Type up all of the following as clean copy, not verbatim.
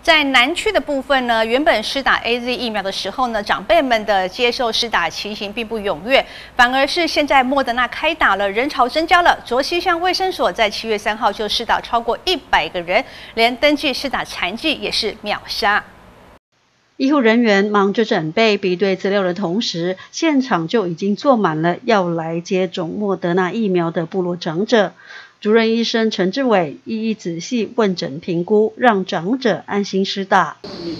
在南区的部分呢，原本施打 AZ 疫苗的时候呢，长辈们的接受施打情形并不踊跃，反而是现在莫德纳开打了，人潮增加了。卓溪乡卫生所在7月3号就施打超过100个人，连登记施打残剂也是秒杀。 医护人员忙着准备比对资料的同时，现场就已经坐满了要来接种莫德纳疫苗的部落长者。主任医生陈志伟一一仔细问诊评估，让长者安心施打。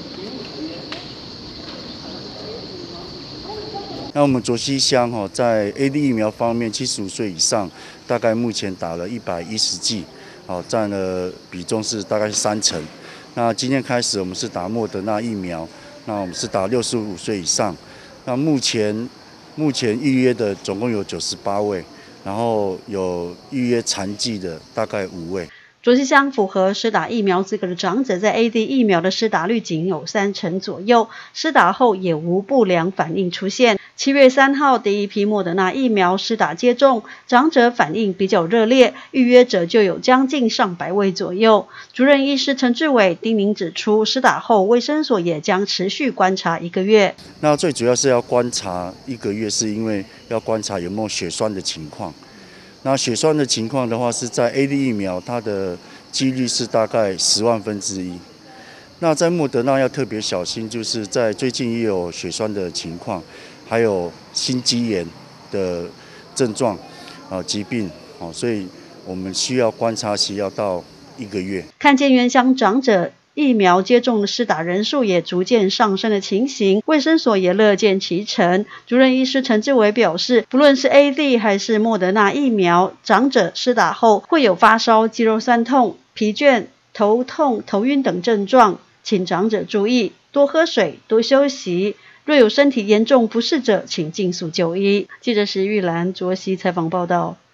那我们卓溪乡在 AD 疫苗方面，75岁以上大概目前打了110剂，占了比重是大概是30%。那今天开始我们是打莫德纳疫苗，那我们是打65岁以上。那目前预约的总共有98位。然后有预约残剂的大概5位。 卓溪乡符合施打疫苗资格的长者，在 AD 疫苗的施打率仅有30%左右，施打后也无不良反应出现。7月3号第一批莫德纳疫苗施打接种，长者反应比较热烈，预约者就有将近上百位左右。主任医师陈志伟叮咛指出，施打后卫生所也将持续观察1个月。 那最主要是要观察1个月，是因为要观察有没有血栓的情况。那血栓的情况的话，是在 AD 疫苗，它的几率是大概10万分之一。那在莫德纳要特别小心，就是在最近也有血栓的情况，还有心肌炎的症状疾病所以我们需要观察期要到1个月。 看见原乡长者疫苗接种的施打人数也逐渐上升的情形，卫生所也乐见其成。主任医师陈志伟表示，不论是 AZ 还是莫德纳疫苗，长者施打后会有发烧、肌肉酸痛、疲倦、头痛、头晕等症状，请长者注意多喝水、多休息。若有身体严重不适者，请尽速就医。记者石玉兰卓溪采访报道。